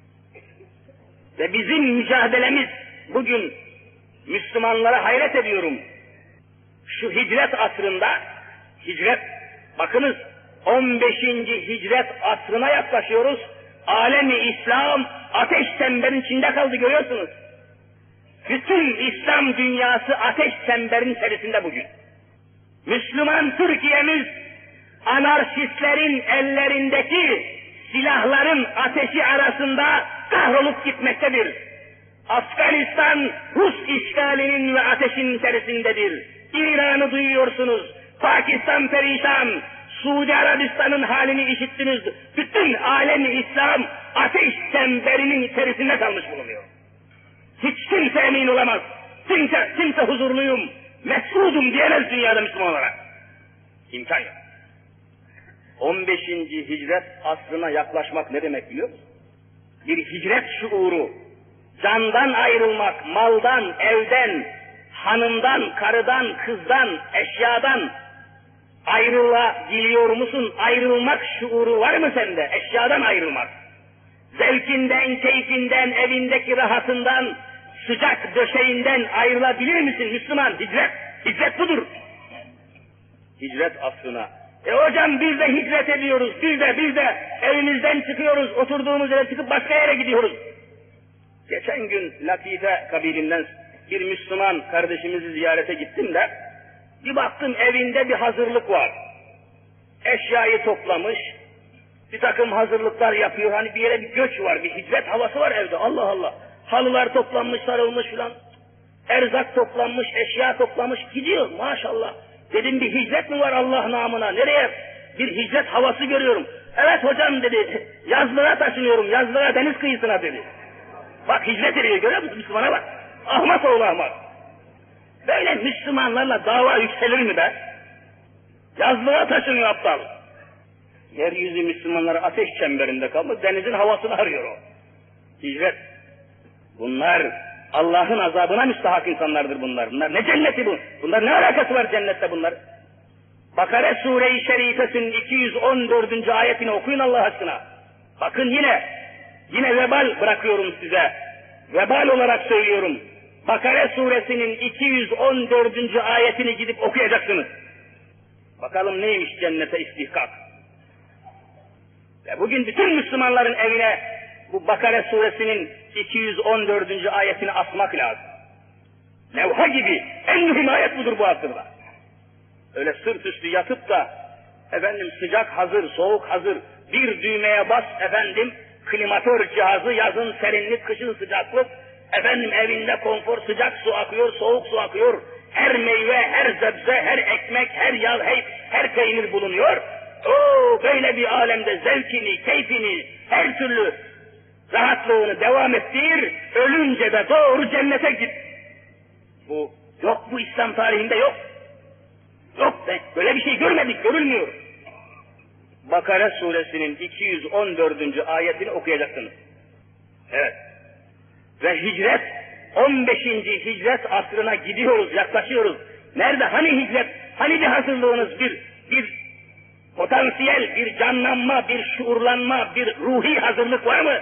Ve bizim mücadelemiz bugün Müslümanlara hayret ediyorum. Şu hicret asrında, hicret, bakınız on beşinci hicret asrına yaklaşıyoruz. Alemi İslam ateş çemberin içinde kaldı, görüyorsunuz. Bütün İslam dünyası ateş çemberin içerisinde bugün. Müslüman Türkiye'miz anarşistlerin ellerindeki silahların ateşi arasında kahrolup gitmektedir. Afganistan Rus işgalinin ve ateşin içerisindedir. İran'ı duyuyorsunuz. Pakistan perişan. Suudi Arabistan'ın halini işittiniz. Bütün alemi İslam ateş çemberinin içerisinde kalmış bulunuyor. Hiç kimse emin olamaz. Kimse, kimse huzurluyum, mesudum diyemez dünyada Müslüman olarak. İmkan yok. on beşinci hicret asrına yaklaşmak ne demek biliyor musun? Bir hicret şuuru, candan ayrılmak, maldan, evden, hanımdan, karıdan, kızdan, eşyadan ayrılabiliyor musun? Ayrılmak şuuru var mı sende? Eşyadan ayrılmak. Zevkinden, keyfinden, evindeki rahatından, sıcak döşeğinden ayrılabilir misin Müslüman? Hicret, hicret budur. Hicret asrına. E hocam biz de hicret ediyoruz, biz de biz de evimizden çıkıyoruz, oturduğumuz yere çıkıp başka yere gidiyoruz. Geçen gün Latife kabilinden bir Müslüman kardeşimizi ziyarete gittim de bir baktım evinde bir hazırlık var. Eşyayı toplamış, bir takım hazırlıklar yapıyor, hani bir yere bir göç var, bir hicret havası var evde, Allah Allah. Halılar toplanmış, sarılmış filan, erzak toplanmış, eşya toplamış, gidiyor maşallah. Dedim bir hicret mi var Allah namına, nereye? Bir hicret havası görüyorum. Evet hocam dedi, yazlığa taşınıyorum, yazlığa, deniz kıyısına dedi. Bak hicret ediyor, görüyor musun Müslümana bak. Ahmak oğlu ahmak. Böyle Müslümanlarla dava yükselir mi be? Yazlığa taşınıyor aptal. Yeryüzü Müslümanları ateş çemberinde kalmış, denizin havasını arıyor o. Hicret. Bunlar Allah'ın azabına müstahak insanlardır bunlar. Bunlar ne cenneti bu? Bunlar ne alakası var cennette bunlar? Bakara Sure-i Şerifesinin iki yüz on dördüncü ayetini okuyun Allah aşkına. Bakın yine, yine vebal bırakıyorum size. Vebal olarak söylüyorum. Bakara Suresinin iki yüz on dördüncü ayetini gidip okuyacaksınız. Bakalım neymiş cennete istihkak. Ve bugün bütün Müslümanların evine bu Bakara Suresinin iki yüz on dördüncü ayetini asmak lazım. Levha gibi en mühim ayet budur bu asırda. Öyle sırt üstü yatıp da efendim sıcak hazır, soğuk hazır, bir düğmeye bas efendim klimatör cihazı, yazın serinlik, kışın sıcaklık, efendim evinde konfor, sıcak su akıyor, soğuk su akıyor, her meyve, her sebze, her ekmek, her yağ, her, her peynir bulunuyor. Oo, böyle bir alemde zevkini, keyfini, her türlü rahatlığını devam ettir, ölünce de doğru cennete git. Bu yok, bu İslam tarihinde yok. Yok be, böyle bir şey görmedik, görülmüyor. Bakara Suresinin iki yüz on dördüncü ayetini okuyacaksınız. Evet. Ve hicret, on beşinci hicret asrına gidiyoruz, yaklaşıyoruz. Nerede, hani hicret, hani bir hazırlığınız, bir, bir potansiyel, bir canlanma, bir şuurlanma, bir ruhi hazırlık var mı?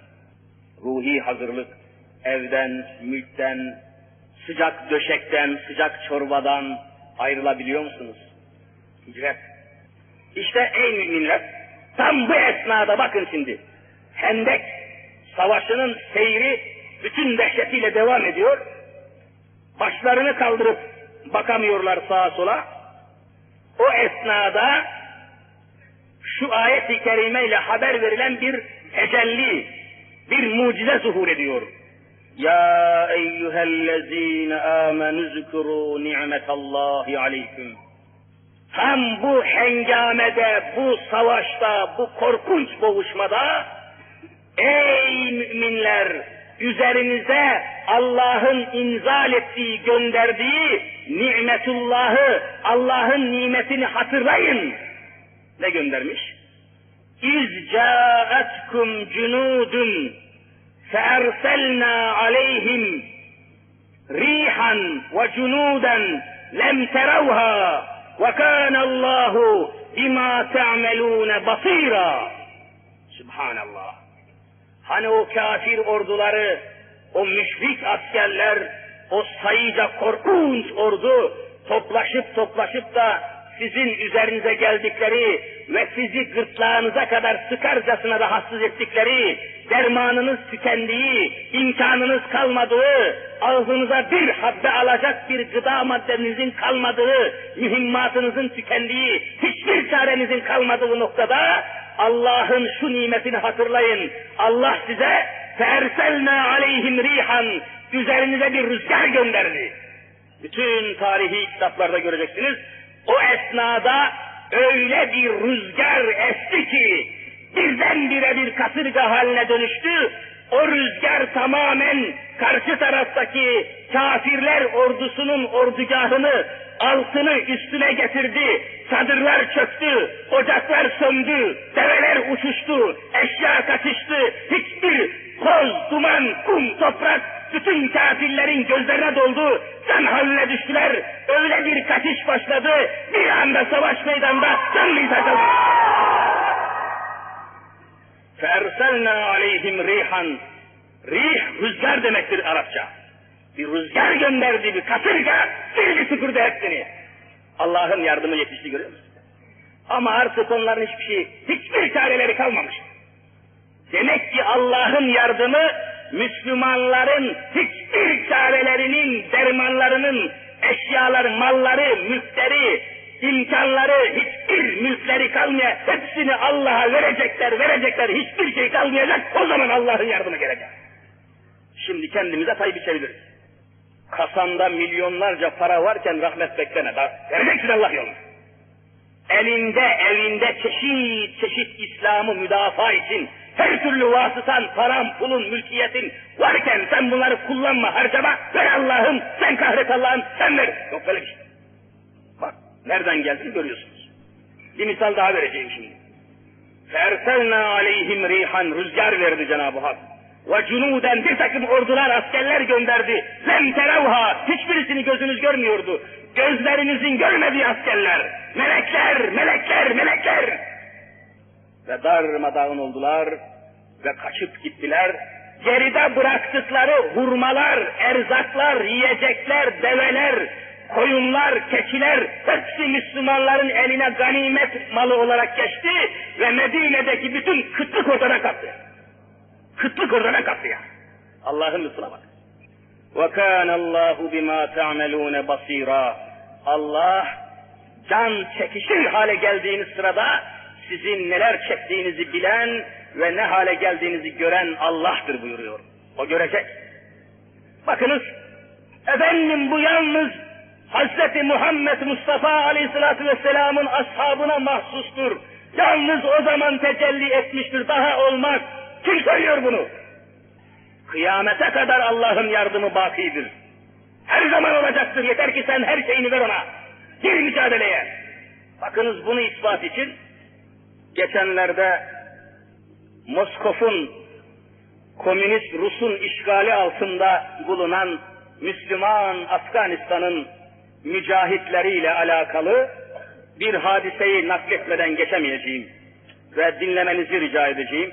Ruhi hazırlık, evden, mülkten, sıcak döşekten, sıcak çorbadan ayrılabiliyor musunuz? Hicret. İşte ey müminler, tam bu esnada bakın şimdi, Hendek Savaşı'nın seyri bütün dehşetiyle devam ediyor. Başlarını kaldırıp bakamıyorlar sağa sola. O esnada şu ayet-i kerimeyle haber verilen bir tecelli, bir mucize zuhur ediyor. Ya eyyühellezine âmenü zükürû ni'metallahi aleyküm. Tam bu hengamede, bu savaşta, bu korkunç boğuşmada, ey müminler, üzerinize Allah'ın inzal ettiği, gönderdiği nimetullahı, Allah'ın nimetini hatırlayın. Ne göndermiş? İz câetkum cunûdun feerselnâ aleyhim rihan ve cunûden lem teravha ve kânallâhu bimâ te'amelûne basîrâ. Subhanallah. Hani o kafir orduları, o müşrik askerler, o sayıca korkunç ordu toplaşıp toplaşıp da sizin üzerinize geldikleri ve sizi gırtlağınıza kadar sıkarcasına rahatsız ettikleri, dermanınız tükendiği, imkanınız kalmadığı, ağzınıza bir habbe alacak bir gıda maddenizin kalmadığı, mühimmatınızın tükendiği, hiçbir çarenizin kalmadığı noktada Allah'ın şu nimetini hatırlayın. Allah size فَاَرْسَلْنَا عَلَيْهِمْ rihan, üzerinize bir rüzgar gönderdi. Bütün tarihi kitaplarda göreceksiniz. O esnada öyle bir rüzgar esti ki birdenbire bir kasırga haline dönüştü. O rüzgar tamamen karşı taraftaki kafirler ordusunun ordugahını, altını üstüne getirdi. Çadırlar çöktü, ocaklar söndü, develer uçuştu, eşya kaçıştı. Hiçbir toz, duman, kum, toprak bütün kafirlerin gözlerine doldu. Can haline düştüler. Öyle bir kaçış başladı. Bir anda savaş meydanında canlıysa kaldı. فَاَرْسَلْنَا عَلَيْهِمْ rihan. Rih, rüzgar demektir Arapça. Bir rüzgar gönderdi, bir kasırga, sildi süpürdü hepsini. Allah'ın yardımı yetişti, görüyor musun? Ama artık onların hiçbir şey, hiçbir çareleri kalmamış. Demek ki Allah'ın yardımı, Müslümanların hiçbir çarelerinin, dermanlarının, eşyaları, malları, mülkleri, imkanları, hiçbir mülkleri kalmaya, hepsini Allah'a verecekler, verecekler, hiçbir şey kalmayacak, o zaman Allah'ın yardımı gelecek. Şimdi kendimize pay biçebiliriz. Kasanda milyonlarca para varken rahmet bekleme, vereceksin Allah yolunu. Elinde, evinde çeşit çeşit İslam'ı müdafaa için her türlü vasıtan, paran, pulun, mülkiyetin varken sen bunları kullanma, harcama, ver Allah'ım, sen kahret Allah'ım, sen ver. Yok böyle bir şey. Bak, nereden geldiğini görüyorsunuz. Bir misal daha vereceğim şimdi. فَاَرْسَلْنَا عَلَيْهِمْ rihan, rüzgar verdi Cenab-ı Hak. ve cunuden bir takım ordular, askerler gönderdi. Lem terevha, hiçbirisini gözünüz görmüyordu. Gözlerinizin görmediği askerler, melekler, melekler, melekler. Ve darmadağın oldular ve kaçıp gittiler. Geride bıraktıkları hurmalar, erzaklar, yiyecekler, develer, koyunlar, keçiler hepsi Müslümanların eline ganimet malı olarak geçti ve Medine'deki bütün kıtlık ortadan kalktı. Kıtlık ortadan kalktı ya. Allah'ın lütfuna bak. وَكَانَ اللّٰهُ بِمَا تَعْمَلُونَ بَصِيرًا. Allah can çekişir hale geldiğiniz sırada sizin neler çektiğinizi bilen ve ne hale geldiğinizi gören Allah'tır buyuruyor. O görecek. Bakınız, efendim bu yalnız Hazreti Muhammed Mustafa Aleyhisselatü Vesselam'ın ashabına mahsustur. Yalnız o zaman tecelli etmiştir, daha olmaz. Kim söylüyor bunu? Kıyamete kadar Allah'ın yardımı bakidir. Her zaman olacaktır, yeter ki sen her şeyini ver ona. Gir mücadeleye. Bakınız bunu ispat için, geçenlerde Moskov'un, komünist Rus'un işgali altında bulunan Müslüman Afganistan'ın mücahitleriyle alakalı bir hadiseyi nakletmeden geçemeyeceğim ve dinlemenizi rica edeceğim.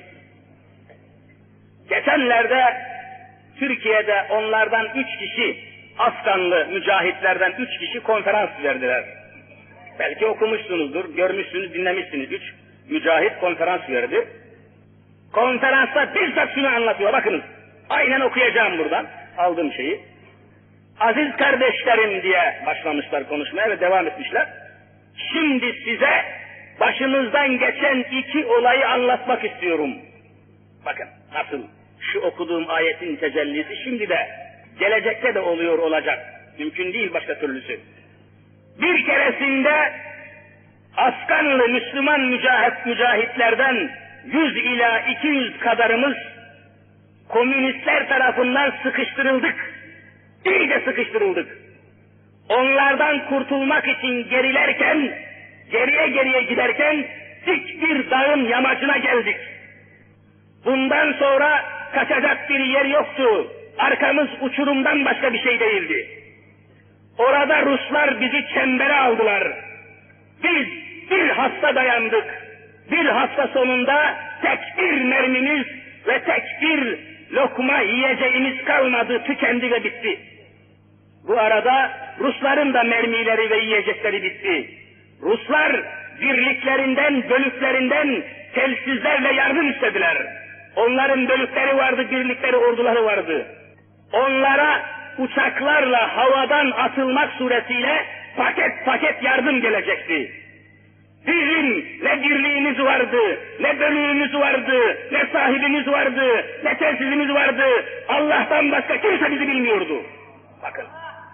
Geçenlerde Türkiye'de onlardan üç kişi, Afganlı mücahitlerden üç kişi konferans verdiler. Belki okumuşsunuzdur, görmüşsünüz, dinlemişsiniz. Üç mücahit konferans verdi. Konferansta bizzat şunu anlatıyor, bakınız. Aynen okuyacağım buradan, aldığım şeyi. Aziz kardeşlerim diye başlamışlar konuşmaya ve devam etmişler. Şimdi size başımızdan geçen iki olayı anlatmak istiyorum. Bakın nasıl şu okuduğum ayetin tecellisi şimdi de gelecekte de oluyor olacak. Mümkün değil başka türlüsü. Bir keresinde Afganlı Müslüman mücahit, mücahitlerden yüz ila iki yüz kadarımız komünistler tarafından sıkıştırıldık. İyice sıkıştırıldık. Onlardan kurtulmak için gerilerken, geriye geriye giderken dik bir dağın yamacına geldik. Bundan sonra kaçacak bir yer yoktu. Arkamız uçurumdan başka bir şey değildi. Orada Ruslar bizi çembere aldılar. Biz bir hafta dayandık. Bir hafta sonunda tek bir mermimiz ve tek bir lokma yiyeceğimiz kalmadı, tükendi ve bitti. Bu arada Rusların da mermileri ve yiyecekleri bitti. Ruslar birliklerinden, bölüklerinden telsizlerle yardım istediler. Onların bölükleri vardı, birlikleri, orduları vardı. Onlara uçaklarla havadan atılmak suretiyle paket paket yardım gelecekti. Bizim ne birliğimiz vardı, ne bölüğümüz vardı, ne sahibimiz vardı, ne telsizimiz vardı. Allah'tan başka kimse bizi bilmiyordu. Bakın.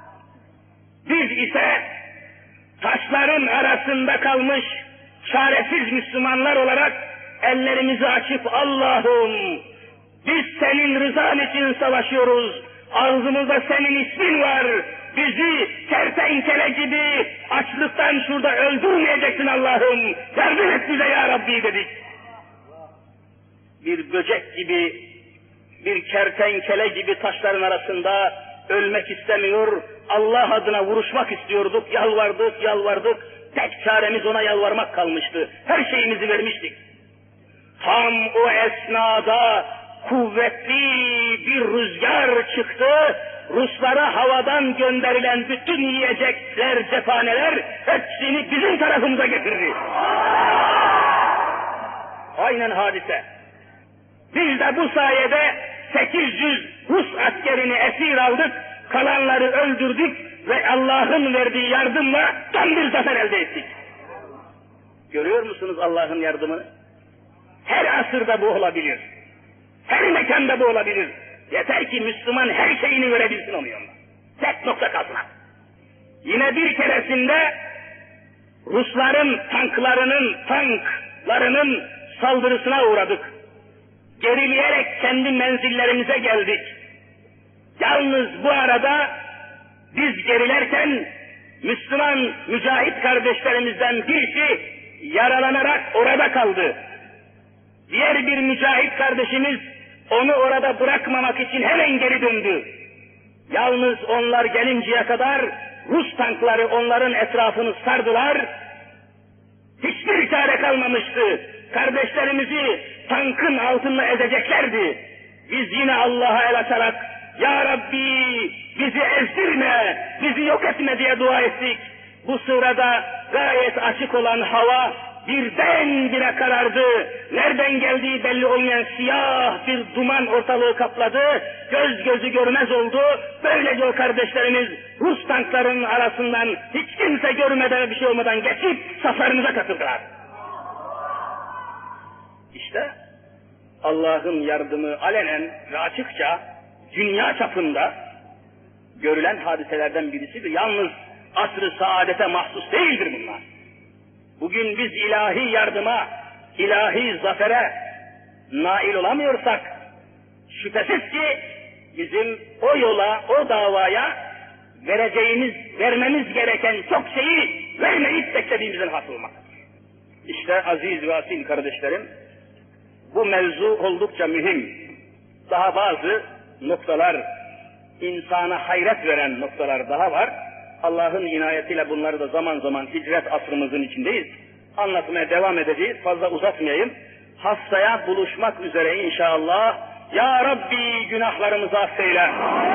Biz ise taşların arasında kalmış çaresiz Müslümanlar olarak ellerimizi açıp Allah'ım biz senin rızan için savaşıyoruz. Ağzımızda senin ismin var. Bizi kertenkele gibi açlıktan şurada öldürmeyeceksin Allah'ım. Yardım et bize ya Rabbi dedik. Bir böcek gibi, bir kertenkele gibi taşların arasında ölmek istemiyor, Allah adına vuruşmak istiyorduk, yalvardık, yalvardık. Tek çaremiz ona yalvarmak kalmıştı. Her şeyimizi vermiştik. Tam o esnada kuvvetli bir rüzgar çıktı. Ruslara havadan gönderilen bütün yiyecekler, cephaneler hepsini bizim tarafımıza getirdi. Aynen hadise. Biz de bu sayede sekiz yüz Rus askerini esir aldık, kalanları öldürdük ve Allah'ın verdiği yardımla tam bir zafer elde ettik. Görüyor musunuz Allah'ın yardımını? Her asırda bu olabilir. Her mekanda bu olabilir. Yeter ki Müslüman her şeyini verebilsin onun yanına. Tek nokta kalsın. Yine bir keresinde Rusların tanklarının, tanklarının saldırısına uğradık. Gerileyerek kendi menzillerimize geldik. Yalnız bu arada biz gerilerken Müslüman mücahit kardeşlerimizden birisi yaralanarak orada kaldı. Diğer bir mücahit kardeşimiz Onu orada bırakmamak için hemen geri döndü. Yalnız onlar gelinceye kadar Rus tankları onların etrafını sardılar. Hiçbir çare kalmamıştı. Kardeşlerimizi tankın altında ezeceklerdi. Biz yine Allah'a el açarak, Ya Rabbi bizi ezdirme, bizi yok etme diye dua ettik. Bu sırada gayet açık olan hava birdenbire karardı. Nereden geldiği belli olmayan siyah bir duman ortalığı kapladı. Göz gözü görmez oldu. Böylece o kardeşlerimiz Rus tanklarının arasından hiç kimse görmeden bir şey olmadan geçip saflarımıza katıldılar. İşte Allah'ın yardımı alenen ve açıkça dünya çapında görülen hadiselerden birisidir. Yalnız asr-ı saadete mahsus değildir bunlar. Bugün biz ilahi yardıma, ilahi zafere nail olamıyorsak, şüphesiz ki bizim o yola, o davaya vereceğimiz, vermemiz gereken çok şeyi vermeyip beklediğimizden hasılmak. İşte aziz ve asil kardeşlerim, bu mevzu oldukça mühim. Daha bazı noktalar, insana hayret veren noktalar daha var. Allah'ın inayetiyle bunları da zaman zaman hicret asrımızın içindeyiz. Anlatmaya devam edeceğiz. Fazla uzatmayayım. Haftaya buluşmak üzere inşallah. Ya Rabbi günahlarımızı affeyle.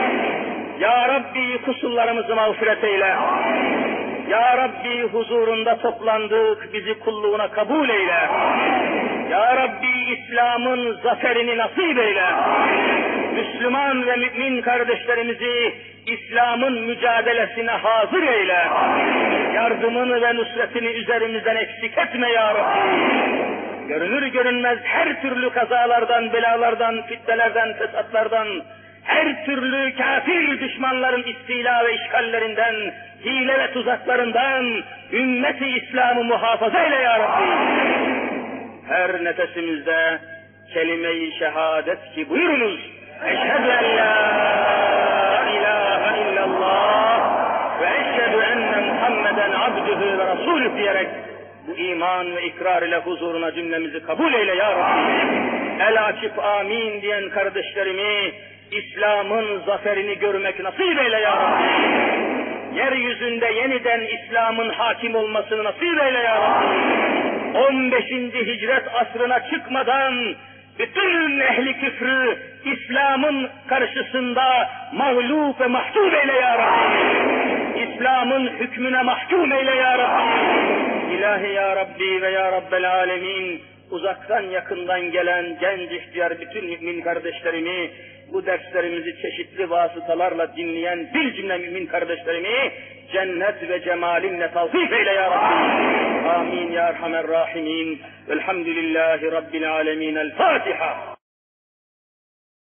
Ya Rabbi kusurlarımızı mağfiret eyle. Ya Rabbi huzurunda toplandık, bizi kulluğuna kabul eyle. Ya Rabbi İslam'ın zaferini nasip eyle. Müslüman ve mümin kardeşlerimizi İslam'ın mücadelesine hazır eyle. Yardımını ve nusretini üzerimizden eksik etme ya Rabbi. Görünür görünmez her türlü kazalardan, belalardan, fitnelerden, fesatlardan, her türlü kafir düşmanların istila ve işgallerinden, hile ve tuzaklarından ümmeti İslam'ı muhafaza eyle ya Rabbi. Her nefesimizde kelime-i şehadet ki buyurunuz. Eşhedü en la ilahe illallah ve eşhedü enne Muhammeden abdühü ve rasulü diyerek bu iman ve ikrar ile huzuruna cümlemizi kabul eyle ya Rabbi. El açıp amin diyen kardeşlerimi İslam'ın zaferini görmek nasip eyle ya Rabbi. Yeryüzünde yeniden İslam'ın hakim olmasını nasip eyle ya Rabbi. on beşinci hicret asrına çıkmadan bütün ehli küfrü İslam'ın karşısında mağlup ve mahkum eyle ya Rabbi. İslam'ın hükmüne mahkum eyle ya Rabbi. İlahi ya Rabbi ve ya Rabbel alemin, uzaktan yakından gelen genç ihtiyar bütün mümin kardeşlerimi, bu derslerimizi çeşitli vasıtalarla dinleyen bir cümle mümin kardeşlerimi cennet ve cemalinle tavfik eyle ya Rabbi. Amin ya Erhamer Rahimin. Velhamdülillahi Rabbil alemin. El Fatiha.